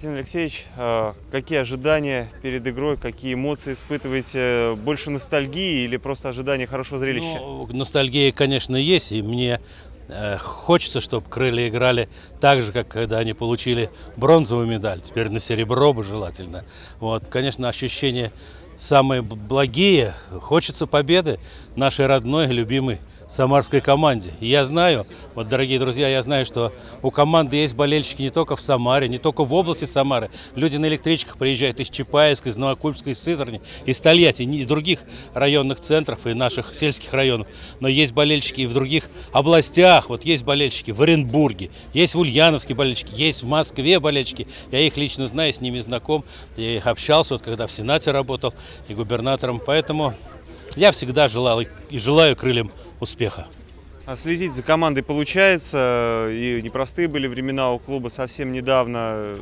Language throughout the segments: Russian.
Константин Алексеевич, какие ожидания перед игрой, какие эмоции испытываете? Больше ностальгии или просто ожидания хорошего зрелища? Ну, ностальгия, конечно, есть, и мне хочется, чтобы крылья играли так же, как когда они получили бронзовую медаль, теперь на серебро бы желательно. Вот, конечно, ощущения самые благие. Хочется победы нашей родной, любимой самарской команде. И я знаю, вот, дорогие друзья, я знаю, что у команды есть болельщики не только в Самаре, не только в области Самары. Люди на электричках приезжают из Чапаевска, из Новокульска, из Сызрани, из Тольятти, из других районных центров и наших сельских районов. Но есть болельщики и в других областях. Вот есть болельщики в Оренбурге, есть в Ульяновске болельщики, есть в Москве болельщики. Я их лично знаю, с ними знаком. Я их общался, вот когда в Сенате работал и губернатором. Поэтому я всегда желал и желаю крыльям успеха. А следить за командой получается, и непростые были времена у клуба совсем недавно.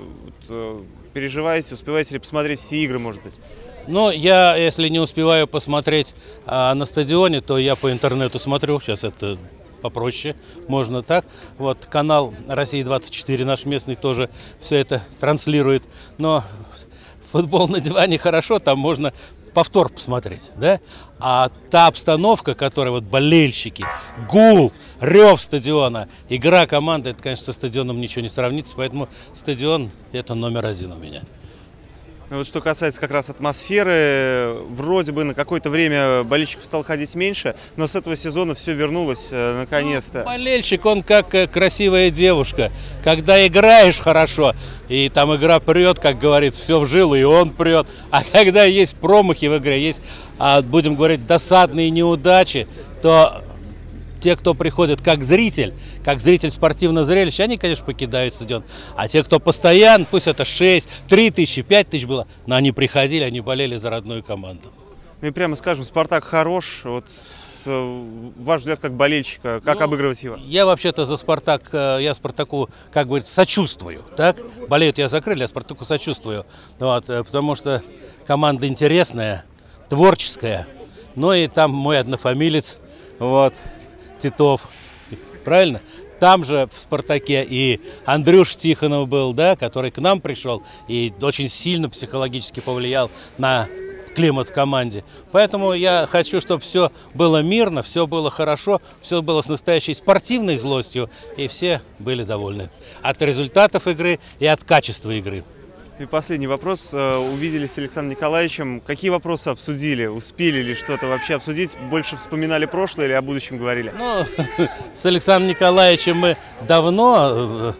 Переживаете, успеваете ли посмотреть все игры, может быть? Ну, я, если не успеваю посмотреть на стадионе, то я по интернету смотрю. Сейчас это попроще, можно так. Вот канал «Россия-24» наш местный тоже все это транслирует. Но футбол на диване хорошо, там можно повтор посмотреть, да? А та обстановка, которая вот болельщики, гул, рев стадиона, игра команды, это, конечно, со стадионом ничего не сравнится, поэтому стадион – это номер один у меня. Вот что касается как раз атмосферы, вроде бы на какое-то время болельщиков стало ходить меньше, но с этого сезона все вернулось наконец-то. Болельщик, он как красивая девушка. Когда играешь хорошо, и там игра прет, как говорится, все в жилу, и он прет. А когда есть промахи в игре, есть, будем говорить, досадные неудачи, то те, кто приходит как зритель спортивного зрелища, они, конечно, покидают стадион. А те, кто постоянно, пусть это 6, 3 тысячи, 5 тысяч было, но они приходили, они болели за родную команду. Ну и прямо скажем, «Спартак» хорош. Вот ваш взгляд как болельщика, как обыгрывать его? Я вообще-то за «Спартак», я «Спартаку», как бы, сочувствую. Так? Болеют я за крылья, а «Спартаку» сочувствую. Вот, потому что команда интересная, творческая. Ну и там мой однофамилец, вот, Титов, правильно? Там же в «Спартаке» и Андрюш Тихонов был, да, который к нам пришел и очень сильно психологически повлиял на климат в команде. Поэтому я хочу, чтобы все было мирно, все было хорошо, все было с настоящей спортивной злостью, и все были довольны от результатов игры и от качества игры. И последний вопрос. Увиделись с Александром Николаевичем. Какие вопросы обсудили? Успели ли что-то вообще обсудить? Больше вспоминали прошлое или о будущем говорили? Ну, с Александром Николаевичем мы давно,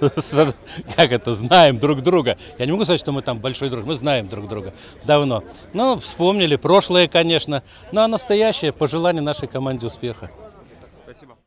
знаем друг друга. Я не могу сказать, что мы там большой друг, мы знаем друг друга давно. Ну, вспомнили прошлое, конечно, ну а настоящее — пожелание нашей команде успеха. Спасибо.